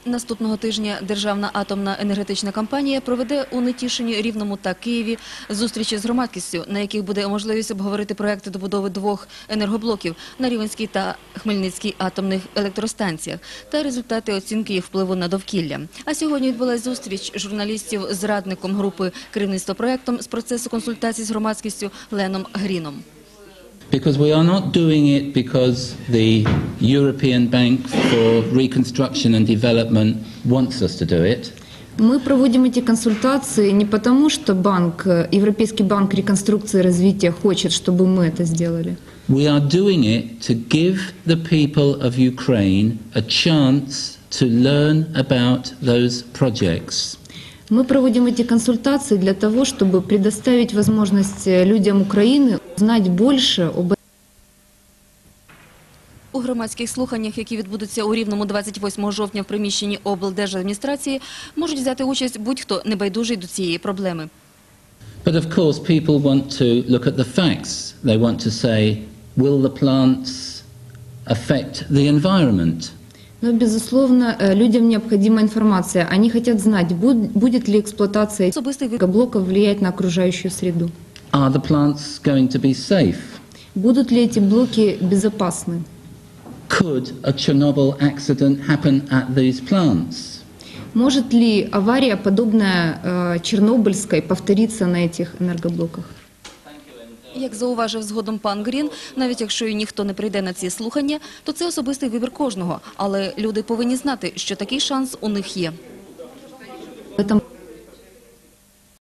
Наступного тижня Державна атомна енергетична компанія проведе у Нетішині, Рівному та Києві зустрічі з громадськістю, на яких буде можливість обговорити проекти добудови 2 енергоблоків на Рівненській та Хмельницькій атомних електростанціях та результати оцінки їх впливу на довкілля. А сьогодні відбулася зустріч журналістів з радником групи керівництва проектом з процесу консультацій з громадськістю Леном Гріном. Because we are not doing it because the European Bank for Reconstruction and Development wants us to do it. Мы проводим эти консультации не потому, что Европейский банк реконструкции и развития хочет, чтобы мы это сделали. We are doing it to give the people of Ukraine a chance to learn about those projects. Мы проводим эти консультации для того, чтобы предоставить возможность людям Украины узнать больше об. У громадських слуханнях, які відбудуться у Рівному 28 жовтня в приміщенні облдержадміністрації, можуть взяти участь будь-хто небайдужий до цієї проблеми. But of course people want to look at the facts. They want to say, will the plants affect the environment? Но, безусловно, людям необходима информация. Они хотят знать, будет ли эксплуатация этих блоков влиять на окружающую среду. Are the plants going to be safe? Будут ли эти блоки безопасны? Could a Chernobyl accident happen at these plants? Может ли авария, подобная Чернобыльской, повториться на этих энергоблоках? Як зауважив згодом пан Грін, навіть якщо і ніхто не прийде на ці слухання, то це особистий вибір кожного. Але люди повинні знати, що такий шанс у них є.